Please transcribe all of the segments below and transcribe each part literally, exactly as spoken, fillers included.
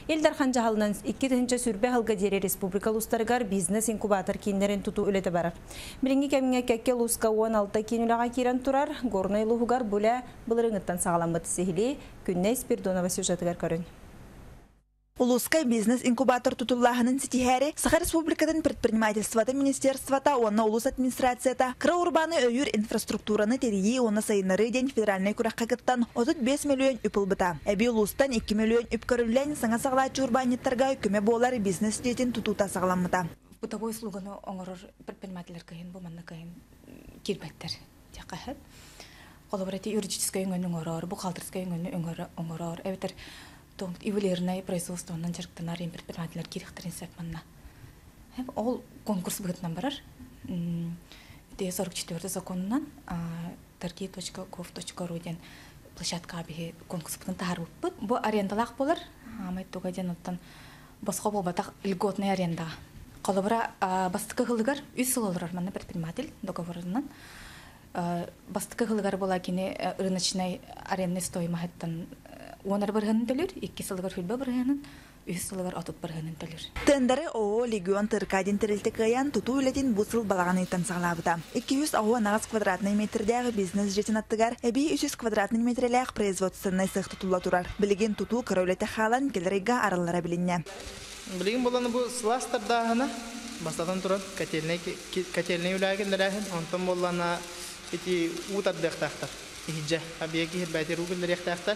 Элдар ханжахалынан икки тыһынча сүрбе халга дере республикал устарыгар бизнес инкубатор киннерин туту үлете барар. Билинги кемиңе кекке луска он алты кинулага кирен турар, горной лугугар буля былырыңыттан сагаламбыты сихили, күнне Спирдонова сюжетыгар көрін. Улускай бизнес-инкубатор тутуллаханын сетихәре Саха Республикатын предпринимательствата министерствата, онна улус администрацията, кыра урбаны өйір инфраструктураны терии, онна сайынары ден федеральный кураққағыттан отыз бес миллион үпілбіта. Әбі улустан екі миллион үпкөрілен саңа сағлачы урбаниттарға үкіме болар бизнес детін тутута сағаламыта. Бутовой слуганы оңырыр предпринимателер кайын, буманны кайын кирбеттер. Тяқахып. Коллаборати юридической өңгөнің орор, бухгалтерской өңгөнің оңырор. Әбетер Ивлерное производствонан жарктанар предпринимателер кирихтерин сәпманна. Ол конкурс бұғытнан барар. сорок четвёртый законынан торги точка гов точка ру ден площадка абиге конкурс бұғытын тахар бұппыт. Бұ арендалақ болар. Амайт туға ден оттан басқа болбатақ льготный аренда. Қолыбыра бастықы ғылығар үс сыл олар арманны предприниматель договорынан. Бастықы ғылығар бола кені рыночный арендный стоимахеттан Онар барганын төлөр, икки сылыгар хүлбе барганын, үс сылыгар атып барганын төлөр. Тендары ООО Легион Тыркадин тірілтікаян тұту үлетін бұсыл балағанайтан сағылабыда. екі жүз нағыз квадратный метрдегі бизнес жетін аттығар, әбей үч жүз квадратный метреләқ производственный сық тұтула тұрар. Білеген тұту көрәулеті қалан келерейға арылара білінне. Білеген боланы бұл сыластырдағына бастатан тұран кәтеліне үләгендерәхін, онтан болана еті ұтаддықтақтар. Ихиджа, абияки хетбәйтер үгілдеректақтар.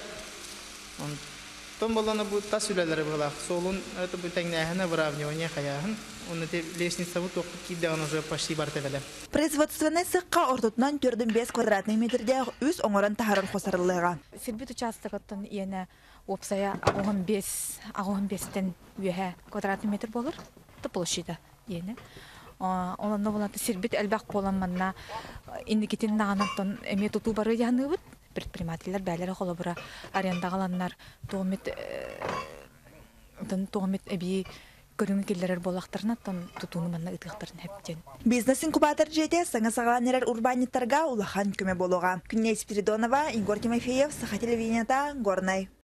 Том болана бу тас үлеләре була. Солун это бу тәңнәһенә выравнивание хаяһын. Уны те лестница бу токып кидәгән уже почти бар тәбәлә. Производственный сыкка ортотнан төрден бес квадратный метрдә үз оңоран тахарын хосарлыга. Сирбит участогыттан яна опсая он бес, он бестен үһә квадратный метр булыр. Ты площадь яна. Онан болан сирбит әлбәк боламанна индикетин нагынаттан эме туту бары яныбыт. Предпринимателер бәлері қолыбыра арендағаланнар тоғымет әбей көріңі келдерер болақтарына тұтуыны манна ұтықтарын әптен. Бизнес-инкубатор жете саңа сағаланерер урбаниттарға улахан көме болуға. Күнне Спиридонова, Игорь Тимофеев, Саха телевидениета, Горнай.